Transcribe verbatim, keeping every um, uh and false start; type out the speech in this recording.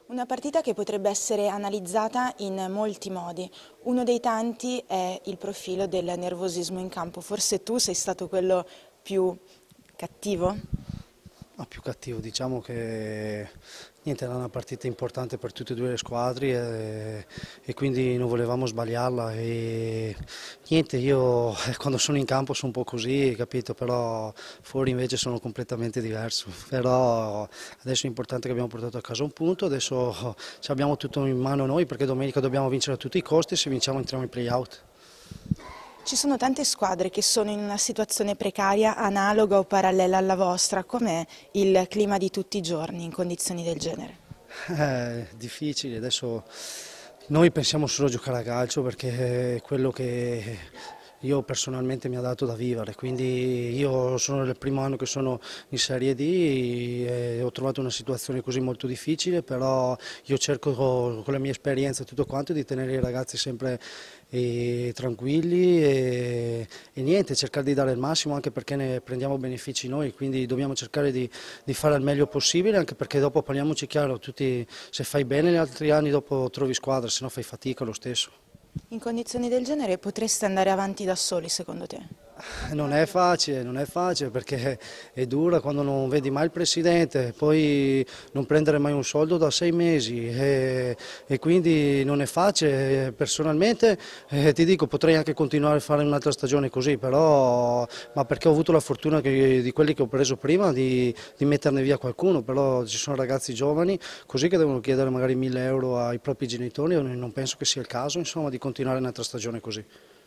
Una partita che potrebbe essere analizzata in molti modi. Uno dei tanti è il profilo del nervosismo in campo. Forse tu sei stato quello più cattivo? No, più cattivo, diciamo che niente, era una partita importante per tutte e due le squadre e, e quindi non volevamo sbagliarla e niente, io eh, quando sono in campo sono un po' così, capito, però fuori invece sono completamente diverso, però adesso è importante che abbiamo portato a casa un punto, adesso ci abbiamo tutto in mano noi perché domenica dobbiamo vincere a tutti i costi e se vinciamo entriamo in play-out. Ci sono tante squadre che sono in una situazione precaria, analoga o parallela alla vostra. Com'è il clima di tutti i giorni in condizioni del genere? È difficile, adesso noi pensiamo solo a giocare a calcio perché è quello che io personalmente mi ha dato da vivere, quindi io sono nel primo anno che sono in Serie D e ho trovato una situazione così molto difficile, però io cerco con la mia esperienza e tutto quanto di tenere i ragazzi sempre eh, tranquilli e, e niente, cercare di dare il massimo anche perché ne prendiamo benefici noi, quindi dobbiamo cercare di, di fare il meglio possibile anche perché dopo parliamoci chiaro, tutti, se fai bene negli altri anni dopo trovi squadra, se no fai fatica lo stesso. In condizioni del genere potreste andare avanti da soli, secondo te? Non è facile, non è facile perché è dura quando non vedi mai il presidente, poi non prendere mai un soldo da sei mesi e, e quindi non è facile. Personalmente eh, ti dico potrei anche continuare a fare un'altra stagione così, però ma perché ho avuto la fortuna che, di quelli che ho preso prima di, di metterne via qualcuno, però ci sono ragazzi giovani così che devono chiedere magari mille euro ai propri genitori e non penso che sia il caso insomma, di continuare un'altra stagione così.